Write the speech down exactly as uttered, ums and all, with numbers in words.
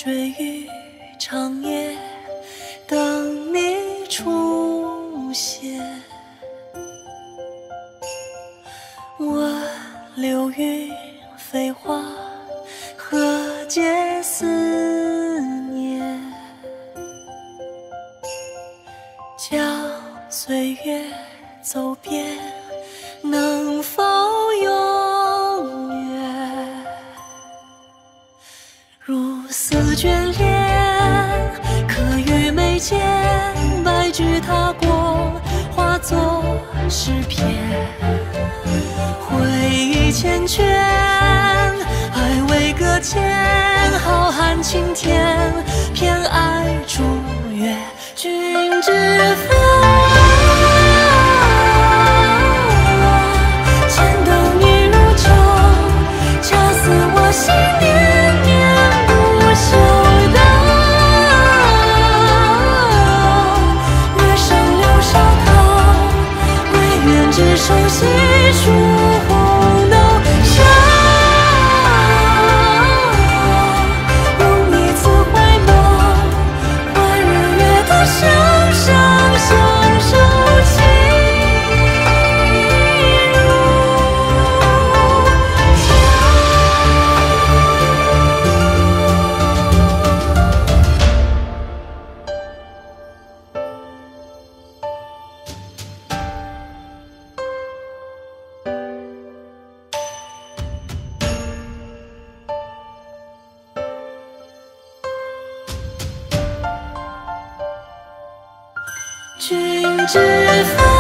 追于长夜，等你出现。我流云飞花，何解思念？将岁月走遍，能否永远？如丝眷恋，刻于眉间，白驹踏过，化作诗篇。回忆缱绻，爱未搁浅，浩瀚青天，偏爱逐月，君知否？千灯一如旧，恰似我心念念不休的。月上柳梢头，唯愿只手细数红豆沙。用一次怀梦，换日月的相生相守情如君知否？